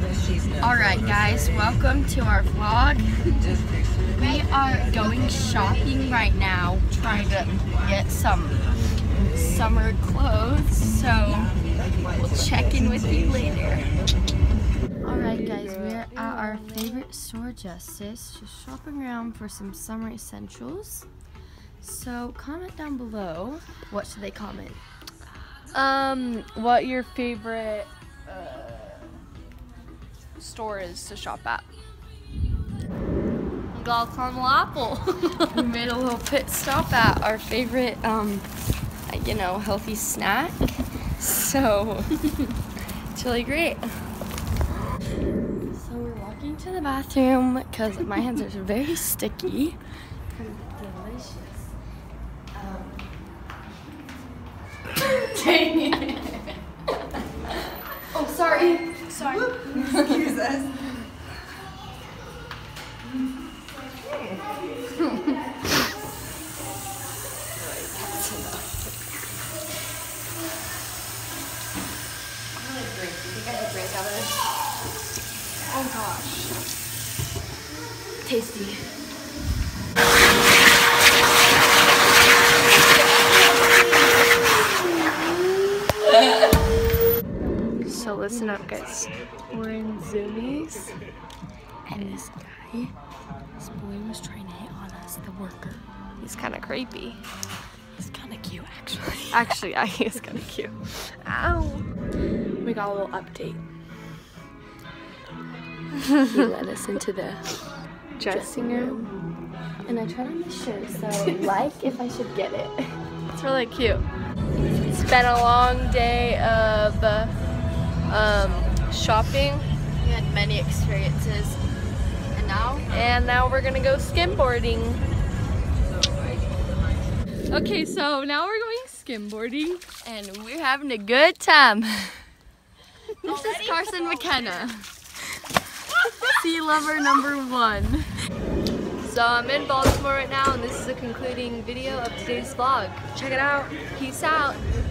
Alright guys, welcome to our vlog. We are going shopping right now, trying to get some summer clothes, so we'll check in with you later. Alright guys, we're at our favorite store, Justice, just shopping around for some summer essentials. So comment down below, what should they comment? What your favorite store is to shop at. Apple. We made a little pit stop at our favorite, healthy snack. So it's really great. So we're walking to the bathroom because my hands are very sticky. Delicious. Dang it. Oh, sorry. Sorry. Excuse us. Oh gosh. Tasty. So listen up guys. We're in Zoomies and this boy was trying to hit on us, the worker. He's kind of creepy. He's kind of cute actually. Actually, yeah, he is kind of cute. Ow. We got a little update. He led us into the dressing room. And I tried on my shirt, so like if I should get it. It's really cute. It's been a long day of shopping. We had many experiences. And now we're gonna go skimboarding. Okay, so now we're going skimboarding and we're having a good time. This is Carson McKenna. Sea lover #1. So I'm in Baltimore right now and this is the concluding video of today's vlog. Check it out. Peace out.